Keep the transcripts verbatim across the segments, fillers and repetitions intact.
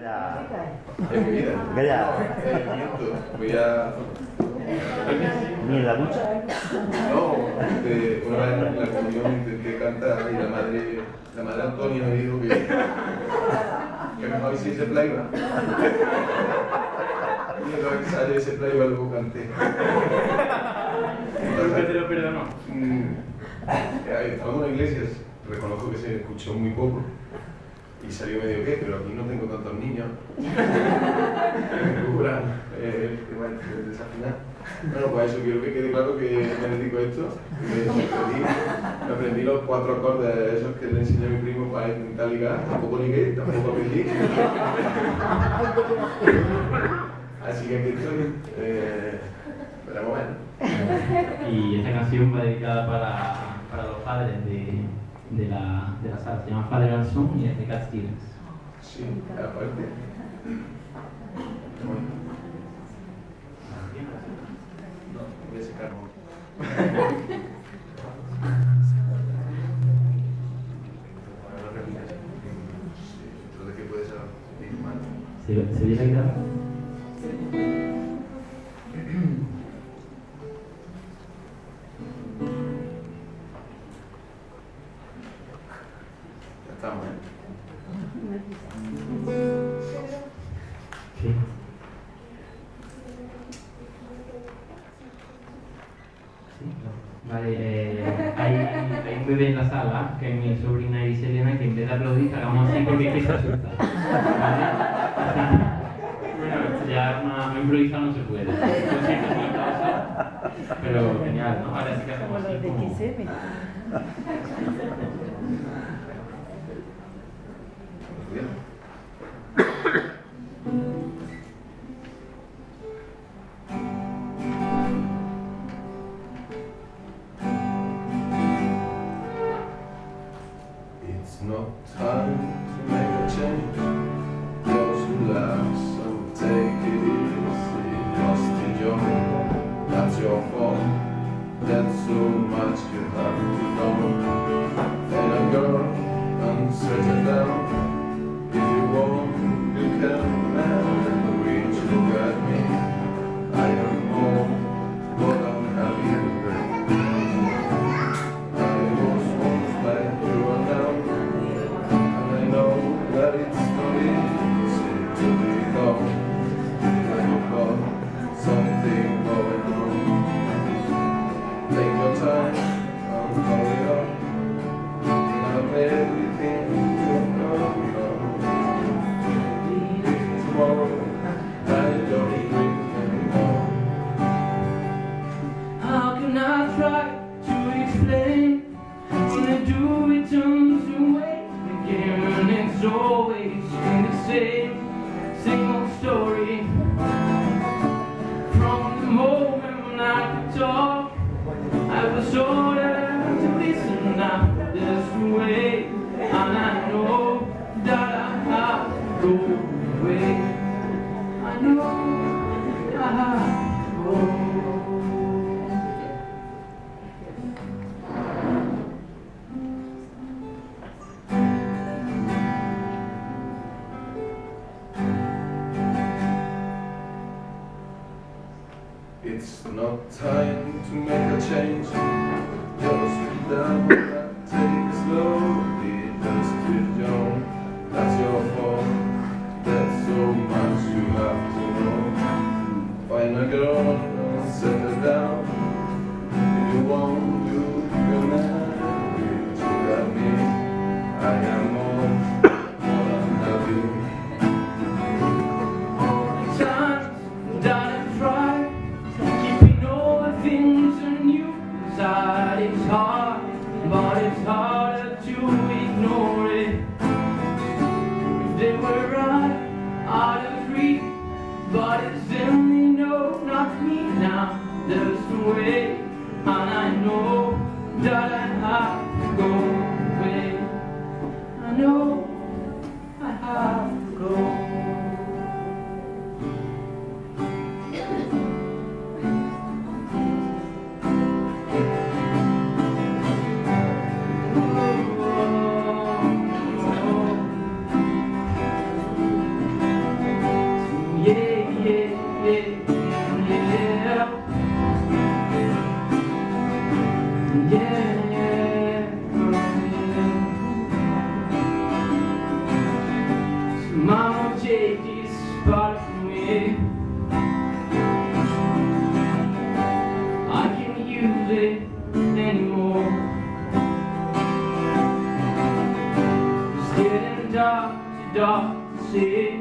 Es mi vida. Calla. No, miento. Voy a... ¿Ni en la ducha? No, este, una vez en la comunión intenté cantar y la madre, la madre Antonia me dijo que, que mejor hiciese playback. Y entonces que sale ese playback luego canté. Entonces te lo perdonó. Mm, estaba en una iglesia, reconozco que se escuchó muy poco. Y salió medio que, pero aquí no tengo tantos niños. Me cubran el tema del desafinar. Bueno, pues eso quiero que quede claro que me dedico a esto. Me aprendí, me aprendí los cuatro acordes esos que le enseñé a mi primo para intentar ligar. Tampoco ligué, tampoco aprendí. Así que aquí estoy. Eh, esperamos ver. Y esta canción va dedicada para, para los padres de, de, la, de la sala. Se llama Father and Son y es de Cat Stevens. Sí, aparte. Bueno. No, voy a secar mucho. Entonces, ¿qué puede ser? ¿Se, ¿Se oye la guitarra? Ya estamos, ¿eh? Sí. Vale, eh, hay, hay un bebé en la sala, que es mi sobrina Iselena, que en vez de aplaudir, hagamos así porque es que se asusta. ¿Vale? Bueno, ya una, una improvisada no se puede. Lo siento por la pausa, pero genial, ¿no? Ahora sí que hacemos así como... Bien. It's not time to make a change. Those who laugh, so take it easy. Lost in joy, that's your fault. That's so much you have to know. And a girl, and settle down. If you want, you can and reach. Look at me. I am old, but I'm happy. I was once like you are now. And I know that it's not easy to be gone. When you've got something going on, take your time and hurry up. Think of everything you know. Tomorrow, I don't dream anymore. How can I try to explain when I do it turns away again, and it's always the same, same old story. From the moment when I could talk, I was ordered to listen. Now there's a way, and I know that I have to go away. I know I have to go. It's not time to make a change. Just sit down and take it slowly. Just sit down. That's your fault. That's so much you have to know. Find a girl and settle down. If you want, you can marry. Look at me. I am more, more unhappy. Times that I try keeping all the things I knew inside. It's hard, but it's harder to ignore it. If they were right, I'd agree, but it's them they know, not me. Now there's the way, and I know that I have to go away. I know I have to go. Mama, take this spot from me. I can't use it anymore. It's getting dark, too dark to see.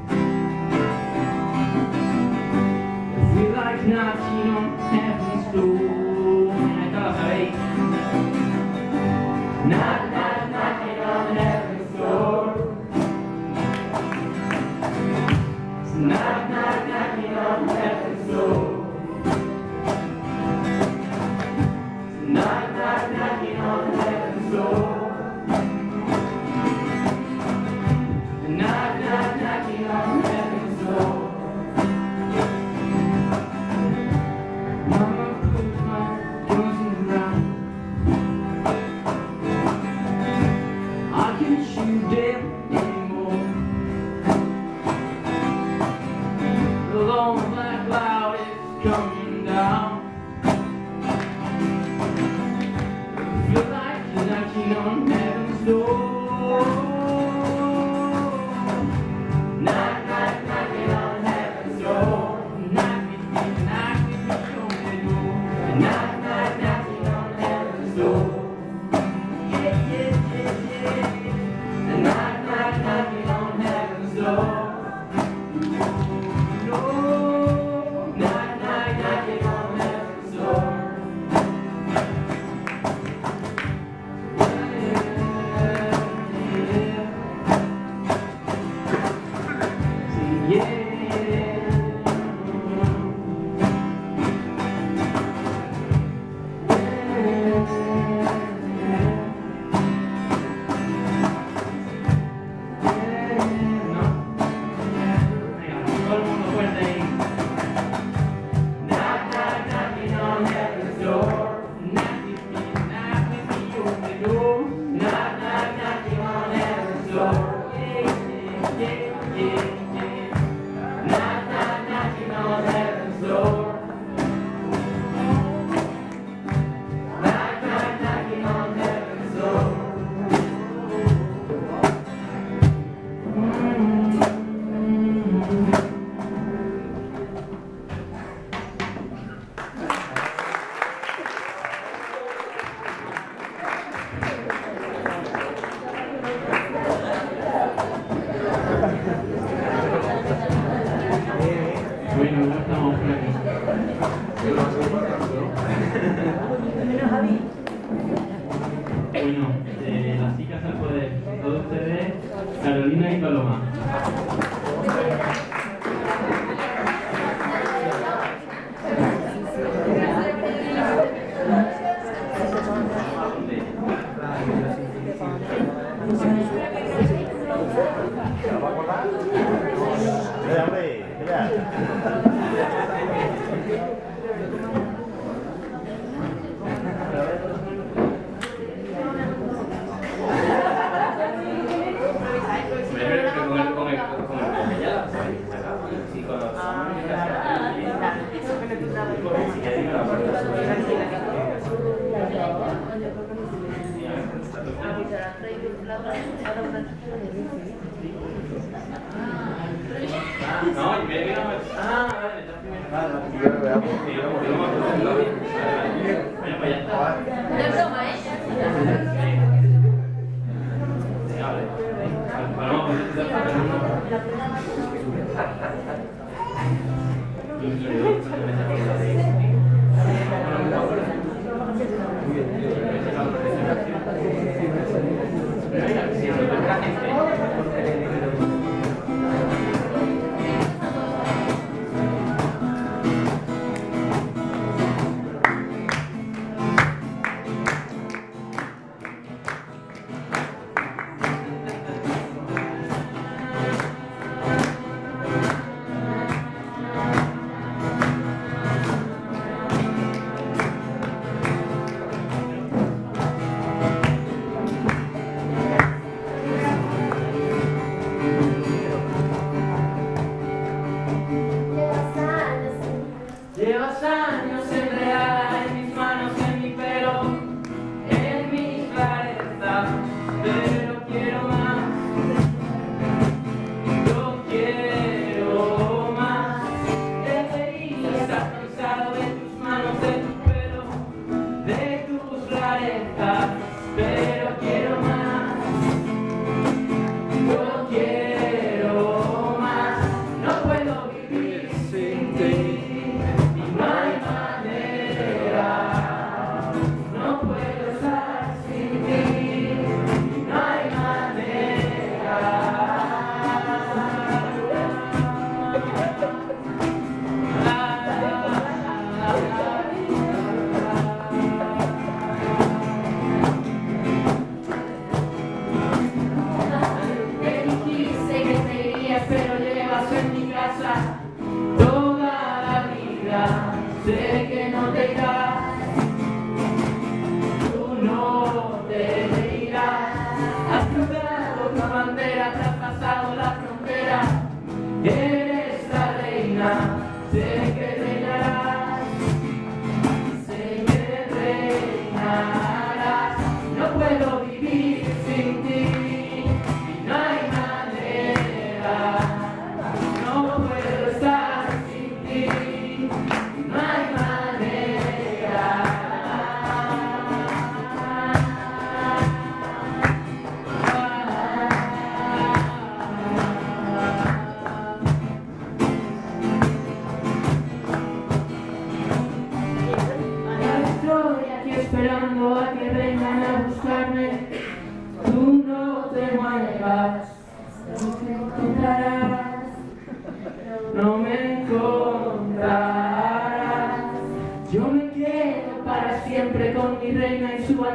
I feel like knocking on heaven's door. And I gotta say, knock, knock, knocking on heaven's door. Knock, knock, knocking on heaven's door. Knock, knock, knocking on heaven's door. Knock, knock, knocking on heaven's door. Mama puts my clothes in the ground. I can't shoot them anymore. The long black cloud is coming down. I feel like knocking on heaven's door. Knock, knock, knocking on heaven's door. Knock with me, knock with me on the door. Knock, knock, knocking on heaven's door. Yeah, yeah, yeah, yeah. Knock, knock, knocking on heaven's door. Bueno, ya estamos por aquí. Bueno, de las chicas al poder, todos ustedes, Carolina y Paloma. No, y me digan, ah, vale, está primero. Vale, bueno, pues ya está. No es broma, ¿eh? Sí, vale. Paloma, pues ya está.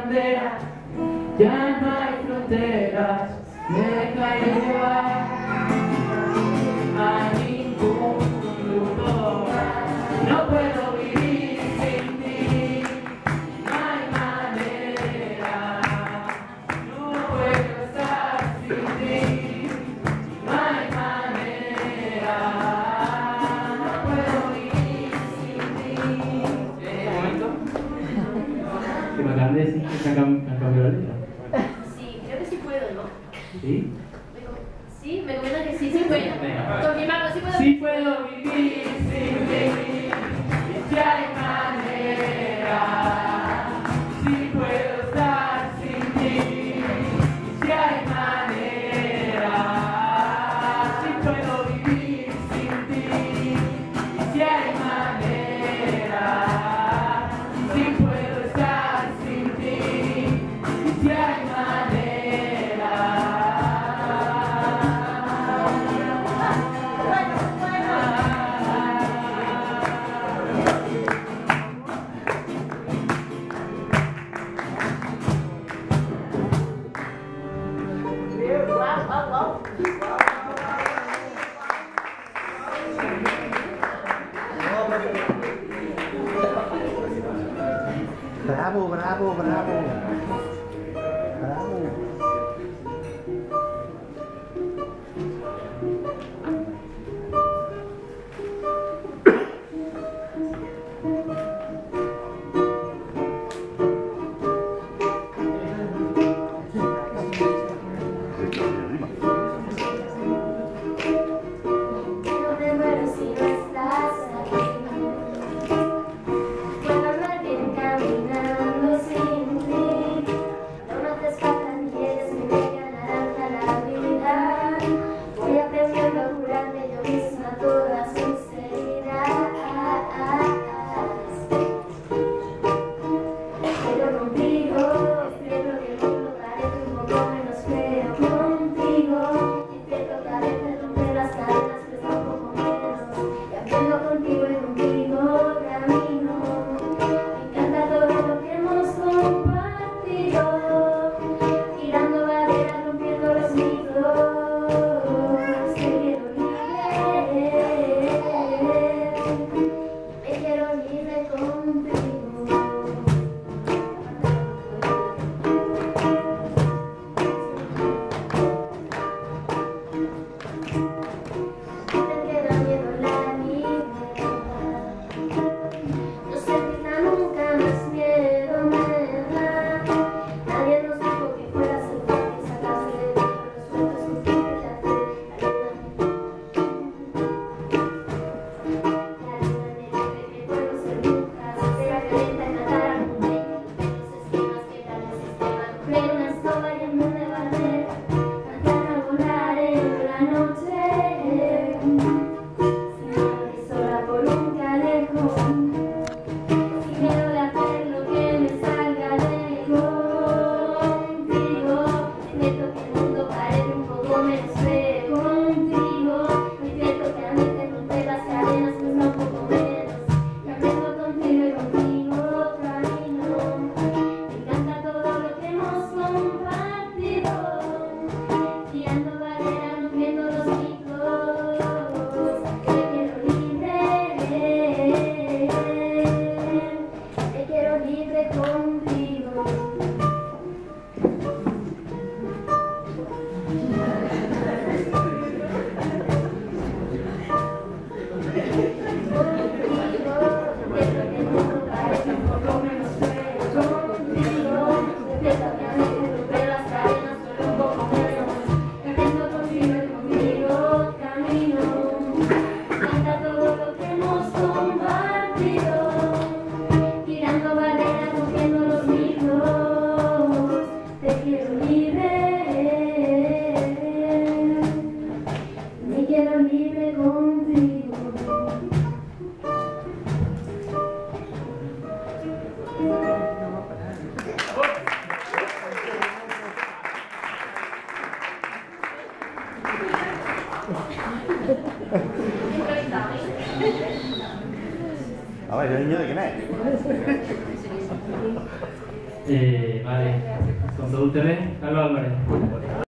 bandera, ya no hay fronteras, me dejaré llevar a ningún lugar. No puedo vivir sin ti, no hay manera, no puedo estar sin ti, no hay manera, no puedo vivir sin ti. ¿Eh, un momento? Que me acaban de decir que han cambiado la letra. Sí, creo que sí puedo, ¿no? ¿Sí? Me com- Sí, me comentan que sí, sí puedo. Confirmamos, sí puedo. Sí puedo vivir sin ti, y si hay manera. Sí puedo estar sin ti, y si hay manera. Sí puedo vivir sin ti, y si hay manera. Sí puedo estar sin ti, y si hay manera. Wow, wow, wow. Bravo, bravo, bravo. Bravo. No me muero si no estás aquí. Puedo andar bien caminando sin ti. No me haces falta ni eres mi media naranja la vida. Voy aprendiendo a curarme yo misma todas mis heridas. Pero contigo, espero que el mundo parezca un poco menos feo contigo. Intento que a veces romper las cadenas, pero está un poco menos. Y aprendo contigo y contigo camino. Me encanta todo lo que hemos compartido. Tirando barreras, rompiendo los mitos. Te quiero libre. Me quiero libre contigo. Me queda miedo la libertad. No sentirla nunca más miedo me da. Nadie nos dijo que fuera a ser fácil sacarse de ti los sueltos sin quitarte. Ayúdame, que puedo ser bruja. Será violenta y matar a un rey. Los esquemas que tal el sistema. Compré una escoba y en vez de barrer, cantar a volar en la noche. Sin miedo y sola por un calejón. Sin miedo de hacer lo que me salga de contigo. Admito que el mundo parece un poco menos feo contigo. Muy cierto que a veces romper las cadenas me da un poco menos. Y aprendo contigo y contigo camino. Me encanta todo lo que hemos compartido. Tirando barreras, rompiendo los mitos. Te quiero libre. Te quiero libre contigo. Tirando barreras, rompiendo los mitos. Te quiero libre. Me quiero libre contigo. A ver, ¿el niño de quién es? Eh, vale, con todo usted, Carlos Álvarez.